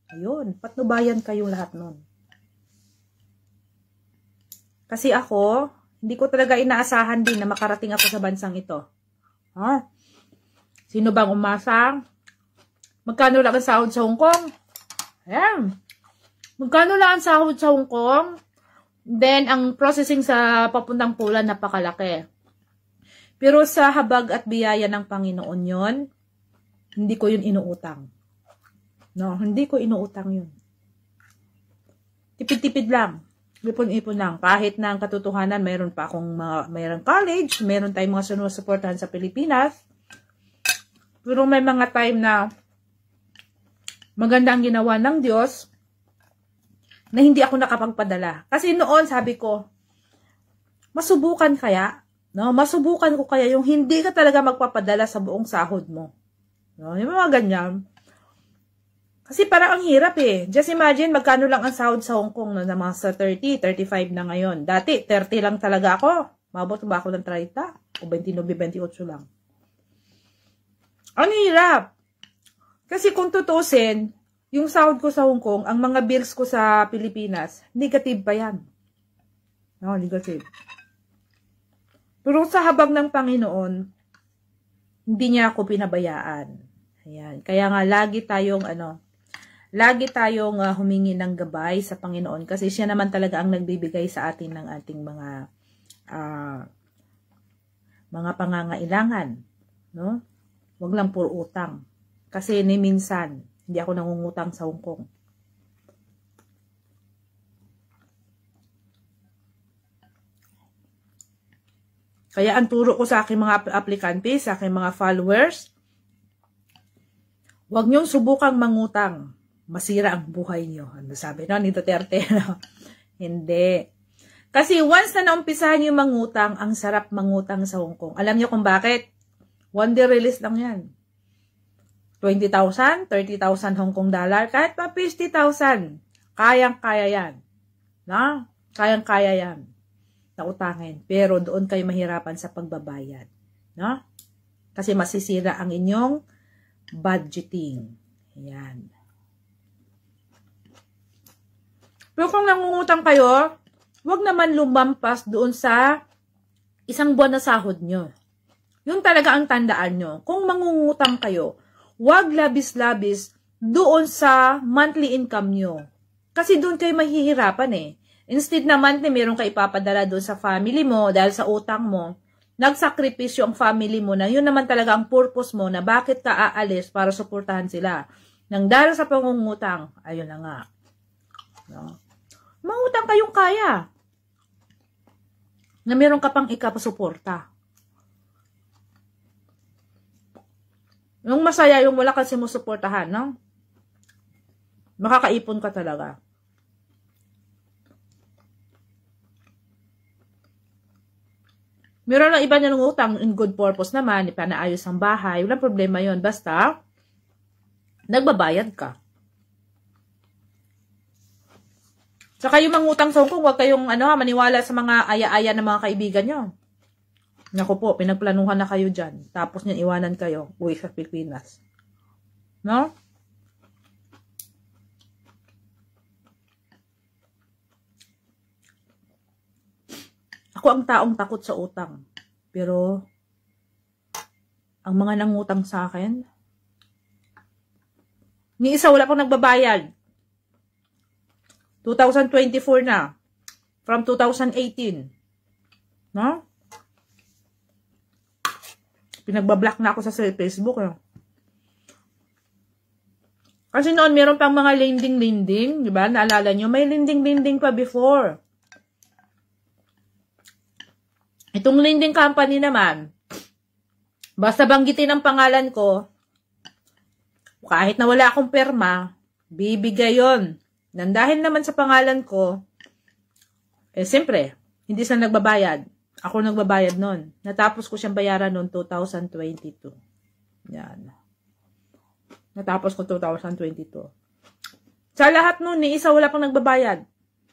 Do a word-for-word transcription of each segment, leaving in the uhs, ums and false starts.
Ayun, patnubayan kayong lahat nun. Kasi ako, hindi ko talaga inaasahan din na makarating ako sa bansang ito. Ha? Sino bang umasa? Magkano lang ang sahod sa Hong Kong? Ayan. Magkano lang ang sahod sa Hong Kong? Then, ang processing sa papuntang Poland, napakalaki. Pero sa habag at biyaya ng Panginoon yon, hindi ko yun inuutang. No, hindi ko inuutang yun. Tipid-tipid lang. Ipon-ipon lang. Kahit na ang katotohanan, mayroon pa akong mga, mayroon college, mayroon tayong mga sinusuportahan sa Pilipinas. Pero may mga time na maganda ang ginawa ng Diyos na hindi ako nakapagpadala. Kasi noon, sabi ko, masubukan kaya? No? Masubukan ko kaya yung hindi ka talaga magpapadala sa buong sahod mo. No? Yung mga ganyan. Kasi parang ang hirap eh. Just imagine, magkano lang ang sahod sa Hong Kong no, na mga sa thirty, thirty-five na ngayon. Dati, thirty lang talaga ako. Mabot ba ako ng thirty? O twenty-nine, twenty-eight lang. Ang hirap. Kasi kung tutusin, yung sahod ko sa Hong Kong, ang mga bills ko sa Pilipinas, negative pa yan. No, negative. Pero sa habag ng Panginoon, hindi niya ako pinabayaan. Ayan. Kaya nga, lagi tayong, ano, lagi tayong uh, humingi ng gabay sa Panginoon kasi siya naman talaga ang nagbibigay sa atin ng ating mga uh, mga pangangailangan, no? Wag lang puro utang. Kasi ni minsan hindi ako nangungutang sa Hong Kong. Kaya ang turo ko sa aking mga aplikante, sa aking mga followers, wag niyong subukang mangutang. Masira ang buhay niyo. Ano sabi no? Ni Duterte. No? Hindi. Kasi once na naumpisahan niyo mangutang, ang sarap mangutang sa Hong Kong. Alam niyo kung bakit? One day release lang yan. twenty thousand, thirty thousand Hong Kong dollar, kahit pa fifty thousand. Kayang-kaya yan. Na? Kayang-kaya yan. Na utangin. Pero doon kayo mahirapan sa pagbabayad. No? Kasi masisira ang inyong budgeting. Ayan. Pero kung nangungutang kayo, huwag naman lumampas doon sa isang buwan na sahod nyo. Yung talaga ang tandaan nyo. Kung mangungutang kayo, huwag labis-labis doon sa monthly income nyo. Kasi doon kayo mahihirapan eh. Instead na monthly, meron kayo ipapadala doon sa family mo dahil sa utang mo, nagsakripisyo ang family mo na yun naman talaga ang purpose mo na bakit ka aalis para suportahan sila. Nang dahil sa pangungutang, ayun na nga. No? Mangutang kayong kaya. Na meron ka pang ikapasuporta. Yung masaya, yung wala kasi mo suportahan, no? Makakaipon ka talaga. Meron lang iba na nangutang in good purpose naman, ipanaayos ang bahay, walang problema yon. Basta, nagbabayad ka. Saka yung mangutang sa Hong Kong, huwag kayong ano, maniwala sa mga aya-aya ng mga kaibigan nyo. Naku po, pinagplanuhan na kayo dyan. Tapos niyan iwanan kayo, uwi sa Pilipinas. No? Ako ang taong takot sa utang. Pero, ang mga nangutang sa akin, ni isa wala pang nagbabayad. twenty twenty-four na. From two thousand eighteen. No? Pinagbablock na ako sa Facebook. Eh. Kasi noon, meron pang mga lending-lending. Diba? Naalala nyo? May lending-lending pa before. Itong lending company naman, basta banggitin ang pangalan ko, kahit na wala akong perma, bibigay yon. Nang dahil naman sa pangalan ko, eh siyempre, hindi sila nagbabayad. Ako nagbabayad nun. Natapos ko siyang bayaran noong two thousand twenty-two. Yan. Natapos ko two thousand twenty-two. Sa lahat nun, ni isa wala pang nagbabayad.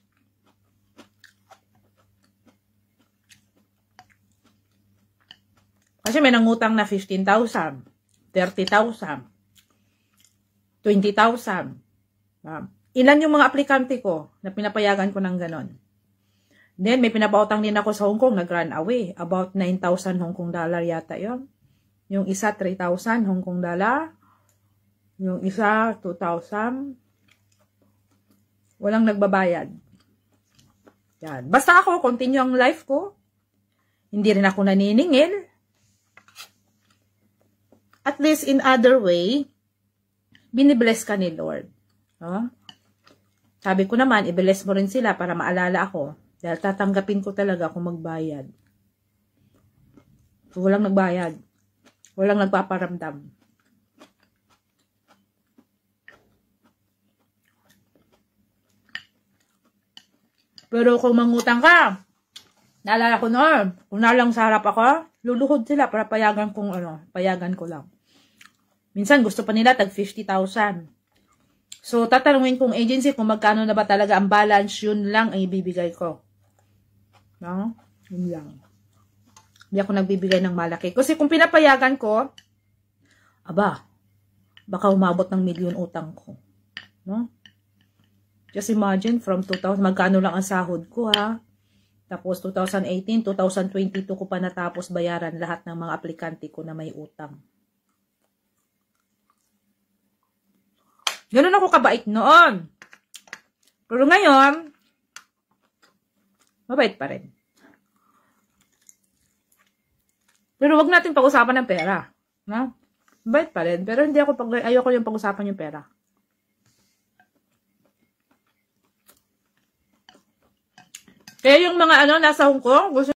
Kasi may nangutang na fifteen thousand, thirty thousand, twenty thousand. Uh, ilan yung mga aplikante ko na pinapayagan ko ng ganon. Then, may pinapautang din ako sa Hong Kong, nag-run away. About nine thousand Hong Kong dollar yata yon. Yung isa, three thousand Hong Kong dollar. Yung isa, two thousand. Walang nagbabayad. Yan. Basta ako, continue ang life ko. Hindi rin ako naniningil. At least in other way, binibless ka ni Lord. No? Sabi ko naman, i-bless mo rin sila para maalala ako. Dahil tatanggapin ko talaga kung magbayad. So, walang nagbayad. Walang nagpaparamdam. Pero kung mangutang ka, naalala ko noon, kung nalang sa harap ako, luluhod sila para payagan kong ano, payagan ko lang. Minsan gusto pa nila tag fifty thousand. So, tatanungin kong agency kung magkano na ba talaga ang balance, yun lang ang ibibigay ko. No? Yun lang. Hindi ako nagbibigay ng malaki. Kasi kung pinapayagan ko, aba, baka umabot ng milyon utang ko. No? Just imagine, from two thousand, magkano lang ang sahod ko, ha? Tapos, two thousand eighteen, two thousand twenty-two ko pa natapos bayaran lahat ng mga aplikante ko na may utang. Ganun ako kabait noon. Pero ngayon, mabait pa rin. Pero wag natin pag-usapan ng pera. No? Mabait pa rin. Pero hindi ako pag ayoko yung pag-usapan yung pera. Kaya yung mga ano nasa Hong Kong, gusto